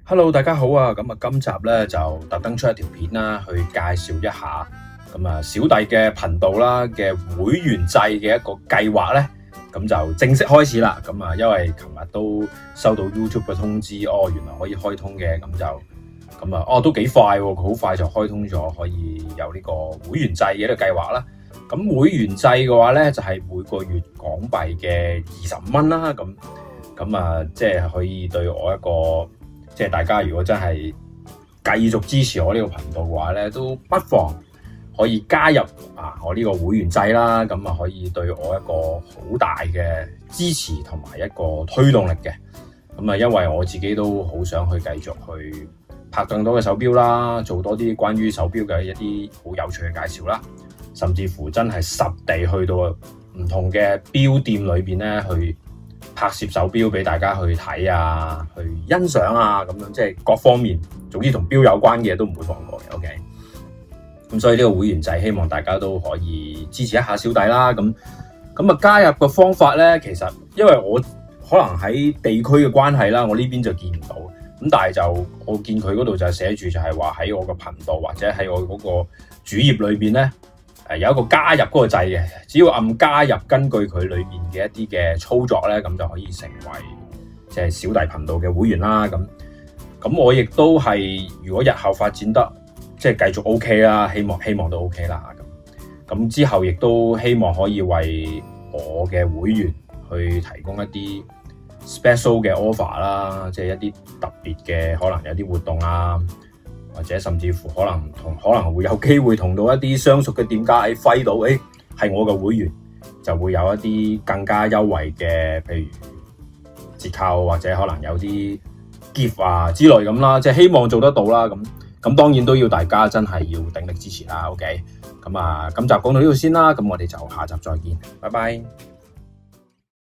Hello，大家好啊！今集咧就特登出一條片啦，去介紹一下小弟嘅頻道啦嘅會員制嘅一個計劃咧，咁就正式開始啦。因為琴日都收到 YouTube 嘅通知，原來可以開通嘅，都幾快喎，佢好快就開通咗，可以有呢個會員制嘅一個計劃啦。咁會員制嘅話咧，就係每個月港幣嘅25蚊啦。即係可以對我一個。即係大家如果真係繼續支持我呢個頻道嘅話咧，都不妨可以加入我呢個會員制啦，可以對我一個好大嘅支持同埋一個推動力嘅。因為我自己都好想去繼續去拍更多嘅手錶啦，做多啲關於手錶嘅一啲好有趣嘅介紹啦，甚至乎真係實地去到唔同嘅錶店裏邊咧去拍攝手錶俾大家去睇啊，去欣賞啊，即係各方面，總之同錶有關嘅嘢都唔會放過嘅。OK， 咁所以呢個會員制，希望大家都可以支持一下小弟啦。加入嘅方法咧，其實因為我可能喺地區嘅關係啦，我呢邊就見唔到。但係我見佢嗰度就寫住就係話喺我個頻道或者喺我嗰個主頁裏邊咧。有一個加入嗰個掣嘅，只要按加入，根據佢裏面嘅一啲嘅操作咧，咁就可以成為即係小弟頻道嘅會員啦。咁我亦都係，如果日後發展得即係繼續 OK 啦，希望都 OK 啦。咁之後亦都希望可以為我嘅會員去提供一啲 special 嘅 offer 啦，即係一啲特別嘅可能有啲活動啊。或者甚至乎可能會有機會同到一啲相熟嘅店家喺揮到，係我嘅會員，就會有一啲更加優惠嘅，譬如折扣或者可能有啲 gift 啊之類咁啦，即係希望做得到啦。咁當然都要大家真係要鼎力支持啦。OK， 今集講到呢度先啦，咁我哋就下集再見，拜拜。